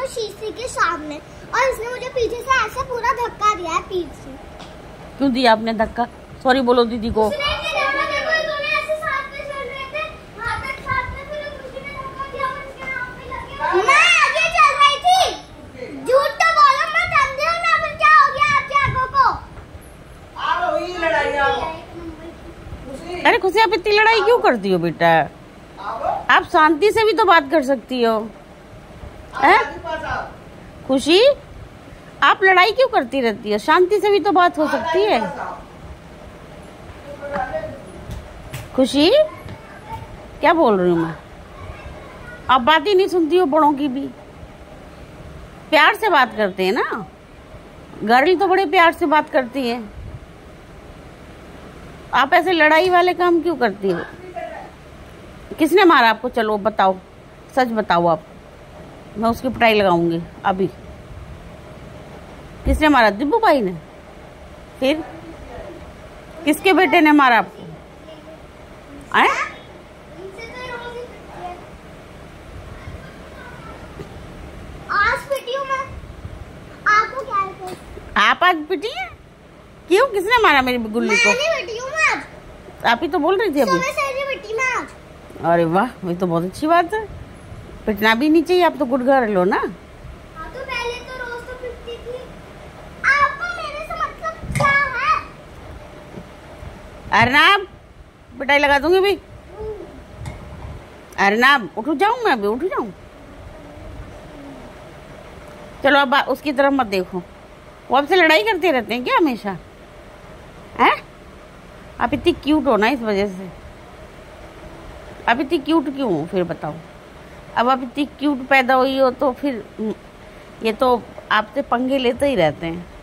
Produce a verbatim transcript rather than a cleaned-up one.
शीशे के सामने, और इसने मुझे पीछे से ऐसे पूरा धक्का दिया है पीठ से। क्यों दिया आपने धक्का? सॉरी बोलो दीदी को। मैं आगे चल रही थी, झूठ तो बोलो मत, अंधे हो ना, फिर क्या हो गया आपकी आंखों को? आ रही लड़ाई आओ। अरे खुशी, आप इतनी लड़ाई क्यों करती हो बेटा? आप शांति से भी तो बात कर सकती हो। है खुशी, आप लड़ाई क्यों करती रहती हो? शांति से भी तो बात हो सकती है। खुशी, क्या बोल रही हूँ मैं? आप बात ही नहीं सुनती हो बड़ों की भी। प्यार से बात करते हैं ना, गर्ल तो बड़े प्यार से बात करती है। आप ऐसे लड़ाई वाले काम क्यों करती हो? किसने मारा आपको? चलो बताओ, सच बताओ आप, मैं उसकी पिटाई लगाऊंगी अभी। किसने मारा? दिब्बू भाई ने? फिर किसके बेटे ने मारा आपको? आए? आज पिटी हूँ मैं, आपको क्या है? आप आज पिटी हैं? क्यों? किसने मारा मेरी गुल्ली को? मैं पिटी हूँ मैं आज। आप ही तो बोल रही थी अभी। सुबह से नहीं पिटी मैं आज। अरे वाह, ये तो बहुत अच्छी बात है। पिटना भी नहीं चाहिए, आप तो गुड गर्ल हो ना। हाँ, तो पहले तो रोज तो पिटती थी। आपको मेरे से मतलब क्या है? अरनाब, पिटाई लगा दूंगी भी। अरनाब, उठ जाऊं मैं अभी? उठ जाऊं? चलो अब उसकी तरफ मत देखो, वो आपसे लड़ाई करते रहते हैं क्या हमेशा? हैं? आप इतनी क्यूट हो ना, इस वजह से। आप इतनी क्यूट क्यों हो फिर बताओ? अब आप इतनी क्यूट पैदा हुई हो तो फिर ये तो आपसे पंगे लेते ही रहते हैं।